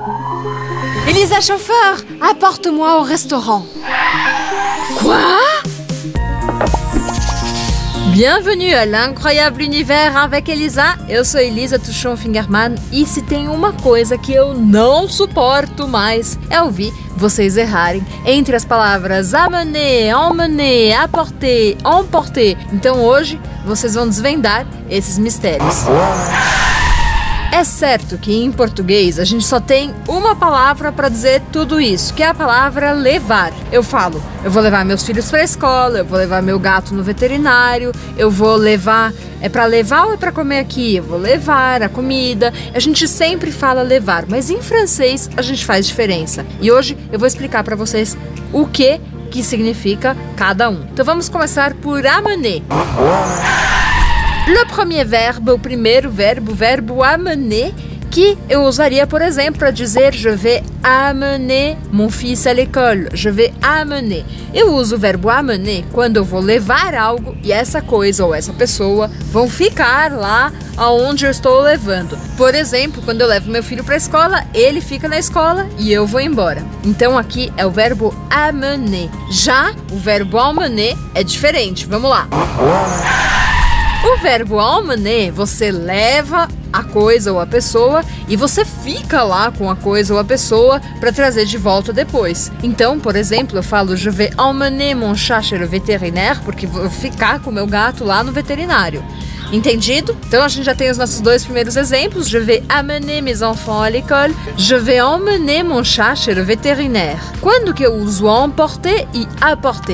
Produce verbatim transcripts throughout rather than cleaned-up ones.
Elisa, chauffeur, apporte-moi au restaurant. Quoi? Bienvenue a l'incroyable univers avec Elisa. Eu sou Elisa Tuchon Fingerman e se tem uma coisa que eu não suporto mais é ouvir vocês errarem entre as palavras amener, emmener, apporter, emporter. Então hoje vocês vão desvendar esses mistérios. É certo que em português a gente só tem uma palavra para dizer tudo isso, que é a palavra levar. Eu falo, eu vou levar meus filhos para a escola, eu vou levar meu gato no veterinário, eu vou levar, é para levar ou é para comer aqui? Eu vou levar a comida. A gente sempre fala levar, mas em francês a gente faz diferença. E hoje eu vou explicar para vocês o que que significa cada um. Então vamos começar por amener. Le premier verbe, o primeiro verbo, o verbo amener, que eu usaria, por exemplo, para dizer je vais amener mon fils à l'école. Je vais amener. Eu uso o verbo amener quando eu vou levar algo e essa coisa ou essa pessoa vão ficar lá aonde eu estou levando. Por exemplo, quando eu levo meu filho para a escola, ele fica na escola e eu vou embora. Então aqui é o verbo amener. Já o verbo emmener é diferente. Vamos lá. O verbo emmener, você leva a coisa ou a pessoa e você fica lá com a coisa ou a pessoa para trazer de volta depois. Então, por exemplo, eu falo je vais emmener mon chat chez le vétérinaire porque vou ficar com o meu gato lá no veterinário. Entendido? Então a gente já tem os nossos dois primeiros exemplos. Je vais amener mes enfants à l'école. Je vais emmener mon chat chez le vétérinaire. Quando que eu uso emporter e apporter?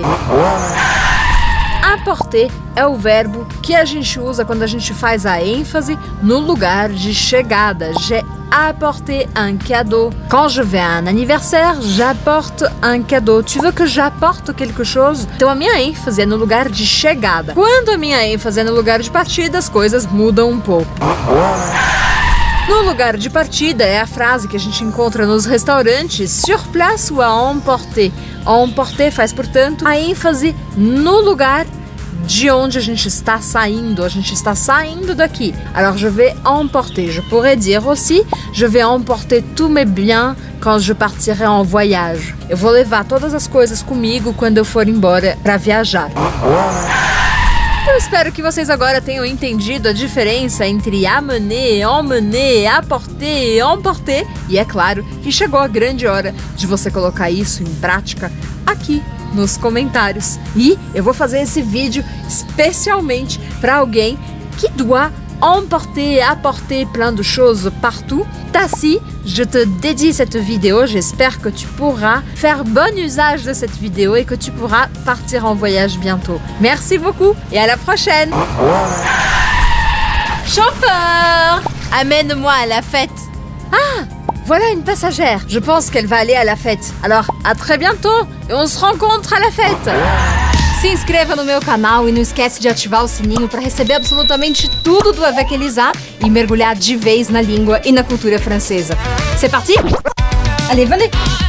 Apporter é o verbo que a gente usa quando a gente faz a ênfase no lugar de chegada. J'ai apporté un cadeau. Quand je vais à un anniversaire, j'apporte un cadeau. Tu veux que j'apporte quelque chose? Então a minha ênfase é no lugar de chegada. Quando a minha ênfase é no lugar de partida, as coisas mudam um pouco. No lugar de partida é a frase que a gente encontra nos restaurantes, sur place ou à emporter. Emporter faz, portanto, a ênfase no lugar de onde a gente está saindo. A gente está saindo daqui. Alors, je vais emporter. Je pourrais dire aussi, je vais emporter tous mes biens quand je partirai en voyage. Eu vou levar todas as coisas comigo quando eu for embora para viajar. Eu espero que vocês agora tenham entendido a diferença entre amener, emmener, apporter, emporter. E é claro que chegou a grande hora de você colocar isso em prática aqui nos comentários. E eu vou fazer esse vídeo especialmente para alguém que doit emporter, apporter plein de choses partout. Tassi, je te dédie cette vidéo. J'espère que tu pourras faire bon usage de cette vidéo et que tu pourras partir en voyage bientôt. Merci beaucoup et à la prochaine. Chauffeur, amène-moi à la fête. Ah, voilà une passagère. Je pense qu'elle va aller à la fête. Alors, à très bientôt et on se rencontre à la fête. Se inscreva no meu canal e não esquece de ativar o sininho para receber absolutamente tudo do Avec Elisa e mergulhar de vez na língua e na cultura francesa. C'est parti? Allez, venez!